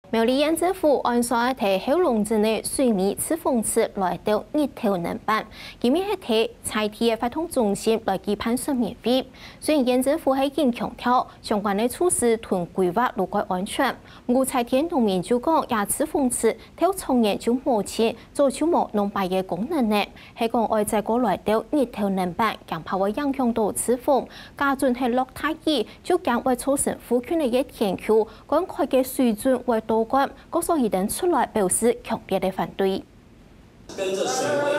苗栗县政府按说提后龙镇的水面赤峰池来到日头能办，今面係提采地嘅發通中心來舉辦說明會。雖然縣政府係已經強調相關嘅措施同規劃路軌安全，不過採地農民就講，也赤峰池睇從研究目前做出冇農辦嘅功能呢，係講外在過來到日頭能辦，更怕會影響到赤峰，加準係落太熱，就將會造成附近嘅一田區乾涸嘅水準會多。高所以等出来表示强烈的反对。 跟着水位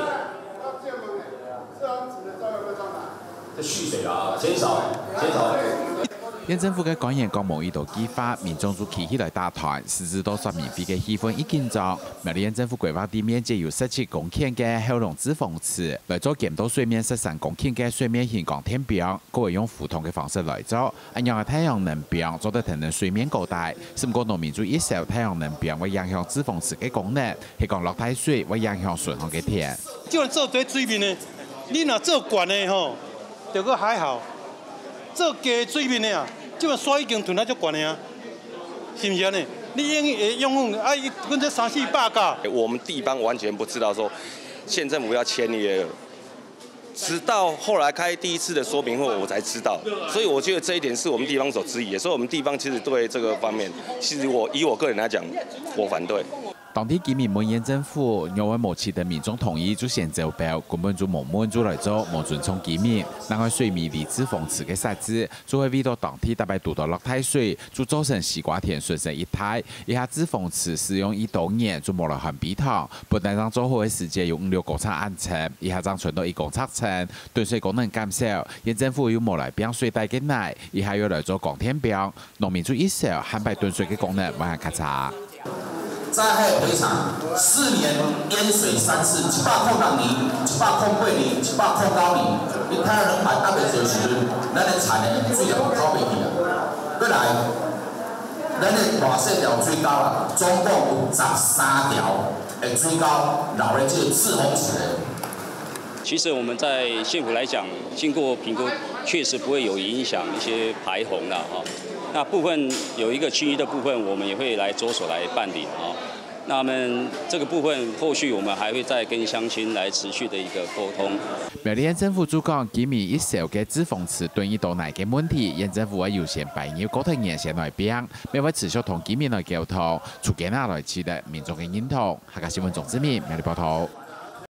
的蓄水啊，减少。 县政府嘅官员讲冇遇到计划，民众就企起来打团，实质到说明会嘅气氛已經咗。苗栗縣政府規劃地面積有17公頃嘅後龍子峰池，來做檢討水面13公頃嘅水面型鋼天表，佢會用浮筒嘅方式來做，一樣嘅太陽能表做得騰騰水面高大。只不過農民就意識到太陽能表會影響子峰池嘅功能，係講落太水會影響順航嘅田。 就做對水面呢，你若做懸的吼，就個還好；做低水面的啊。這個水已經囤得足懸的啊，是不是呢？你用啊，跟這300-400架。 我們地方完全不知道說縣政府要簽約了，直到後來開第一次的說明會，我才知道。所以我覺得這一點是我們地方所質疑的。所以我們地方其實對這個方面，其實以我個人來講，我反對。 當地居民問縣政府，因為冇取得民眾同意就先招標，根本就冇滿足來做，冇尊重居民。然後水面離子峰池嘅設置，就會為到當地特別堵到落太水，就造成西瓜田損失一態。以下子峰池使用1多年就冇來換比塘，本來讓做好嘅時間有5-6公尺安全，以下將傳到1公尺層，斷水功能減少。縣政府又冇來變水帶嘅奶，以下要來做鋼天表，農民就意識到限排斷水嘅功能冇人較差。 災害賠償4年淹水3次，106年、108年、109年，你太陽能板搭嘅時陣，咱嘅產嘅水就跑袂去啊。再來，咱嘅外線條水溝啊，總共有13條嘅水溝繞咧這個赤峰池。 其實我們在縣府來講，經過評估，確實不會有影響一些排洪啦，哈。那部分有一個區域的部分，我們也會來着手來辦理啊。那麼這個部分後續我們還會再跟鄉親來持續的一個溝通。 苗栗縣政府主講，居民一手嘅子峰池對於到哪個問題，縣政府會優先辦要溝通沿線來變，未會持續同居民來溝通，促進下來取得民眾嘅認同。下個新聞總之面苗栗報道。